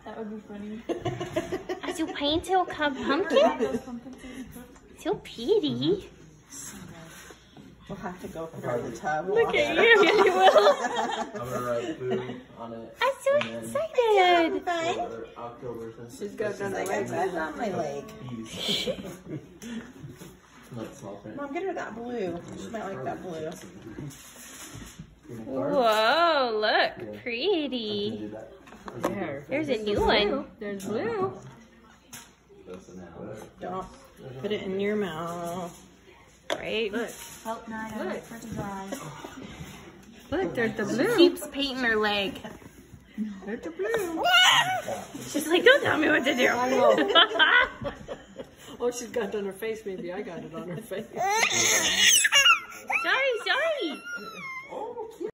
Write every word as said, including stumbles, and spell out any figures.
That would be funny. As you paint a pumpkin? So pretty. We'll have to go put her in the tub. Look at you, yes you will. I'm gonna write boo on it. I'm so excited. For October. She's got it on her leg. That's on my leg. Mom, get her that blue. She might like that blue. Whoa, look, pretty. There. There's a new one. There's blue. Don't put it in your mouth. Right? Look. Oh, no, I got it for the dry. Look, there's the She blue. keeps painting her leg. There's the blue. She's like, don't tell me what to do. I know. Oh, she's got it on her face. Maybe I got it on her face. Sorry, sorry.